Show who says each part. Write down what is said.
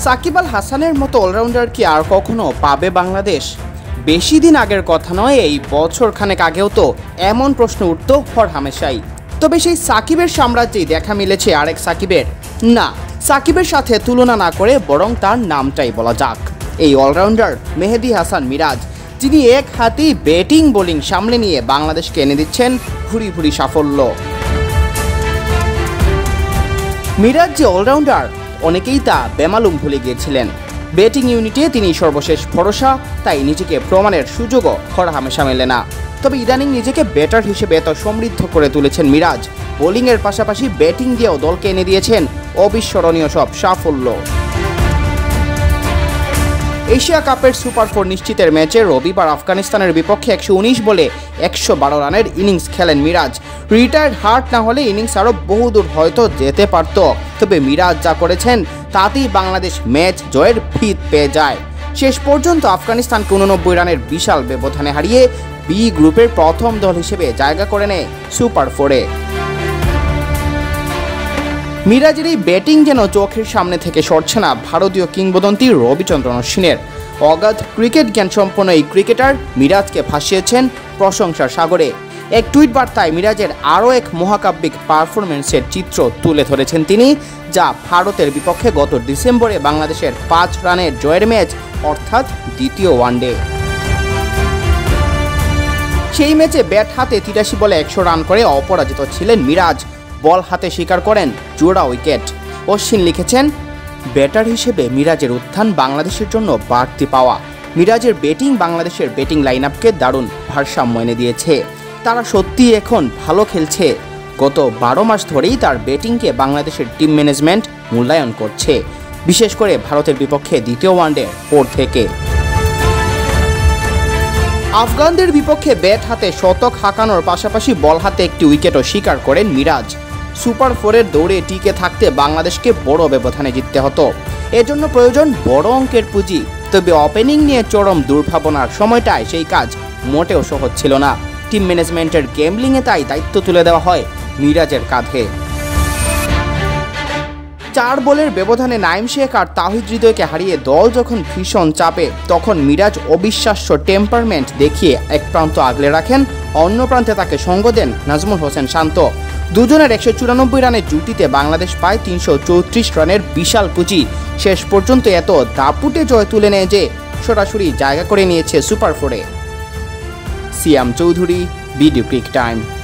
Speaker 1: সাকিব আল হাসানের মতো অলরাউন্ডার কি আর কখনো পাবে বাংলাদেশ? বেশি দিন আগের কথা নয়, এই বছর খানেক আগেও তো এমন প্রশ্ন উঠত হরহামেশাই। তবে সেই সাকিবের সাম্রাজ্যেই দেখা মিলেছে আরেক সাকিবের। না, সাকিবের সাথে তুলনা না করে বরং তার নামটাই বলা যাক। এই অলরাউন্ডার মেহেদি হাসান মিরাজ, যিনি এক হাতেই ব্যাটিং বোলিং সামলে নিয়ে বাংলাদেশকে এনে দিচ্ছেন ভুরি ভুরি সাফল্য। মিরাজ যে অলরাউন্ডার, অনেকেই তা বেমালুম ভুলে গিয়েছিলেন। ব্যাটিং ইউনিটে তিনি সর্বশেষ ভরসা, তাই নিজেকে প্রমাণের সুযোগও হরহামেশা মেলে না। তবে ইদানিং নিজেকে ব্যাটার হিসেবে এত সমৃদ্ধ করে তুলেছেন মিরাজ। বোলিংয়ের পাশাপাশি ব্যাটিং দিয়েও দলকে এনে দিয়েছেন অবিস্মরণীয় সব সাফল্য। এশিয়া কাপের সুপার 4 নিশ্চিতের ম্যাচে রবিবার আফগানিস্তানের বিপক্ষে 119 বলে 112 রানের ইনিংস খেলেন মিরাজ। রিটায়ার্ড হার্ট না হলে ইনিংস আরও বহুদূর হয়তো যেতে পারত। তবে মিরাজ যা করেছেন তাতেই বাংলাদেশ ম্যাচ জয়ের ভিত পেয়ে যায়। শেষ পর্যন্ত আফগানিস্তানকে 89 রানের বিশাল ব্যবধানে হারিয়ে বি গ্রুপের প্রথম দল হিসেবে জায়গা করে নেয় সুপার 4-এ। মিরাজের এই ব্যাটিং যেন চোখের সামনে থেকে সরছে না ভারতীয় কিংবদন্তি রবিচন্দ্রন অশ্বিনের। অগাধ ক্রিকেট জ্ঞান সম্পন্ন এই ক্রিকেটার মিরাজকে ভাসিয়েছেন প্রশংসার সাগরে। এক টুইট বার্তায় মিরাজের আরও এক মহাকাব্যিক পারফরমেন্সের চিত্র তুলে ধরেছেন তিনি, যা ভারতের বিপক্ষে গত ডিসেম্বরে বাংলাদেশের 5 রানের জয়ের ম্যাচ, অর্থাৎ দ্বিতীয় ওয়ানডে। সেই ম্যাচে ব্যাট হাতে 83 বলে 100 রান করে অপরাজিত ছিলেন মিরাজ। বল হাতে স্বীকার করেন জোড়া উইকেট। অশ্বিন লিখেছেন, ব্যাটার হিসেবে মিরাজের উত্থান বাংলাদেশের জন্য বাড়তি পাওয়া। মিরাজের ব্যাটিং বাংলাদেশের ব্যাটিং লাইন আপকে দারুণ ভারসাম্য এনে দিয়েছে। তারা সত্যিই এখন ভালো খেলছে। গত 12 মাস ধরেই তার ব্যাটিংকে বাংলাদেশের টিম ম্যানেজমেন্ট মূল্যায়ন করছে, বিশেষ করে ভারতের বিপক্ষে দ্বিতীয় ওয়ানডে পর থেকে। আফগানদের বিপক্ষে ব্যাট হাতে শতক হাঁকানোর পাশাপাশি বল হাতে একটি উইকেটও শিকার করেন মিরাজ। সুপার 4-এর দৌড়ে টিকে থাকতে বাংলাদেশকে বড় ব্যবধানে জিততে হতো। এজন্য প্রয়োজন বড় অঙ্কের পুঁজি। তবে ওপেনিং নিয়ে চরম দুর্ভাবনার সময়টায় সেই কাজ মোটেও সহজ ছিল না। টিম ম্যানেজমেন্টের গেমলিংয়ে তাই দায়িত্ব তুলে দেওয়া হয় মিরাজের কাঁধে। 4 বলের ব্যবধানে নাইম শেখ আর তাহিদ হৃদয়কে হারিয়ে দল যখন ভীষণ চাপে, তখন মিরাজ অবিশ্বাস্য টেম্পারমেন্ট দেখিয়ে এক প্রান্ত আগলে রাখেন, অন্য প্রান্তে তাকে সঙ্গ দেন নাজমুল হোসেন শান্ত। দুজনের 194 রানের জুটিতে বাংলাদেশ পায় 334 রানের বিশাল পুঁজি। শেষ পর্যন্ত এত দাপুটে জয় তুলে নেয় যে সরাসরি জায়গা করে নিয়েছে সুপার 4-এ। সিয়াম চৌধুরী, BDCricTime।